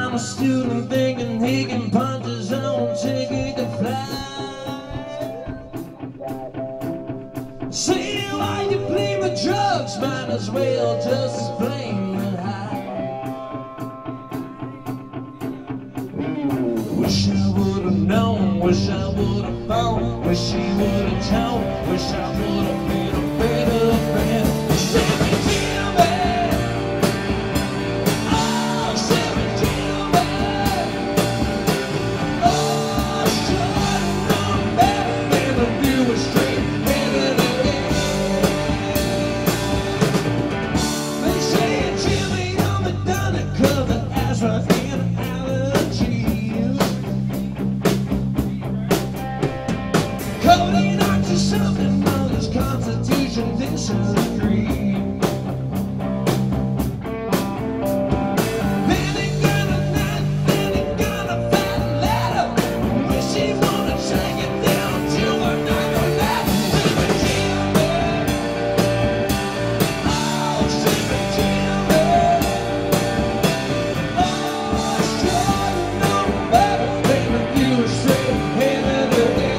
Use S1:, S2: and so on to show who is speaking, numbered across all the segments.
S1: on a student thinking he can punch his own ticket to fly. See why you blame the drugs, might as well just blame the high. Wish I would've known, wish I would've found, wish she would've told, wish I would've been a better friend. 17 man, oh 17 man, oh should've known better than to do a straight headed again. They say Jimmy on the Donna cover asthma and allergies. Cody knocked to something on his constitution disagree. Then he got a knife, then he got a fat ladder. Wish he wanna take it down to a knuckle ladder. 17 man, oh 17 man, oh should've known better than to do a straight headed again.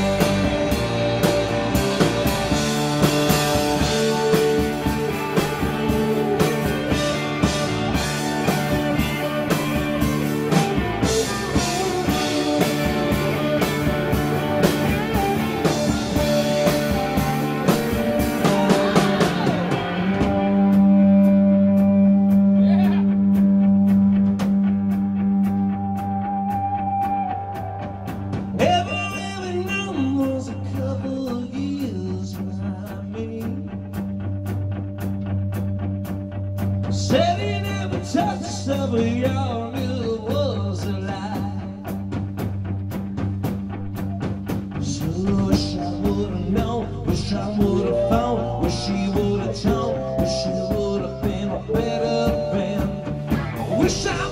S1: Every known was a couple of years behind me. Said he never touched stuff, but y'all knew it was a lie. So wish I would've known, wish I would've found, wish she would've told, wish she would've been a better friend. Wish I